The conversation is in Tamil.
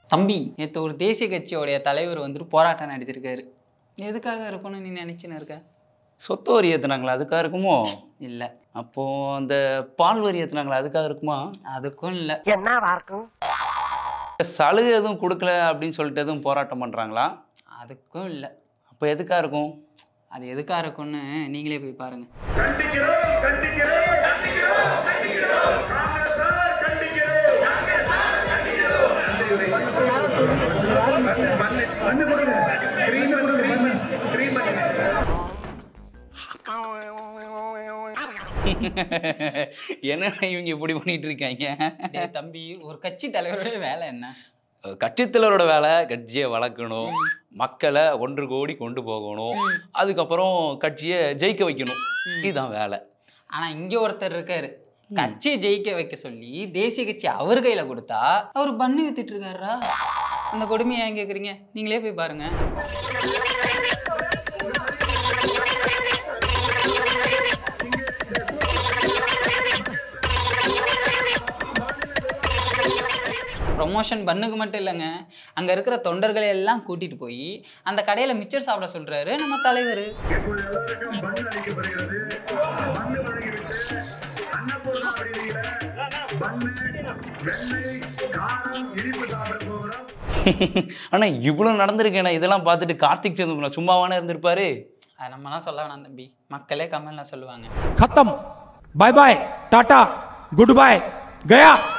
தம்பி நேற்று ஒரு தேசிய கட்சியோடைய தலைவர் வந்துட்டு போராட்டம் நடத்திருக்காரு. எதுக்காக இருக்கும்னு நீ நினைச்சுன்னு இருக்க? சொத்து வரி ஏற்றுனாங்களா அதுக்காக இருக்குமோ? இல்லை. அப்போது அந்த பால் வரி ஏற்றுனாங்களா அதுக்காக இருக்குமா? அதுக்கும் இல்லை. என்னவா இருக்கும்? சலுகை எதுவும் கொடுக்கல அப்படின்னு சொல்லிட்டு எதுவும் போராட்டம் பண்ணுறாங்களா? அதுக்கும் இல்லை. அப்போ எதுக்காக இருக்கும்? அது எதுக்காக இருக்கும்னு நீங்களே போய் பாருங்க. என்ன இவங்க இப்படி பண்ணிட்டு இருக்காங்க? தம்பி, ஒரு கட்சி தலைவருடைய வேலை என்ன? கட்சித்தலைவரோட வேலை கட்சியை வளர்க்கணும், மக்களை ஒன்று கோடி கொண்டு போகணும், அதுக்கப்புறம் கட்சியை ஜெயிக்க வைக்கணும். இதுதான் வேலை. ஆனா இங்க ஒருத்தர் இருக்காரு, கட்சியை ஜெயிக்க வைக்க சொல்லி தேசிய கட்சி அவர் கையில கொடுத்தா அவர் பண்ணி வித்துட்டு இருக்காரா? அந்த கொடுமையை ஏன் கேக்குறீங்க? நீங்களே போய் பாருங்க. ப்ரொமோஷன் பண்ணுக்கு மட்டும் இல்லைங்க, அங்கே இருக்கிற தொண்டர்களை எல்லாம் கூட்டிட்டு போய் அந்த கடையில் மிச்சர் சாப்பிட சொல்றாரு நம்ம தலைவர். ஆனால் இவ்வளோ நடந்திருக்கேண்ணா. இதெல்லாம் பார்த்துட்டு கார்த்திக் சிதம்பரம் சும்மாவானே இருந்திருப்பாரு? அது நம்மலாம் சொல்ல வேணாம் தம்பி, மக்களே கமெண்ட்ல சொல்லுவாங்க. खत्म, बाय बाय, टाटा, गुड बाय, गया।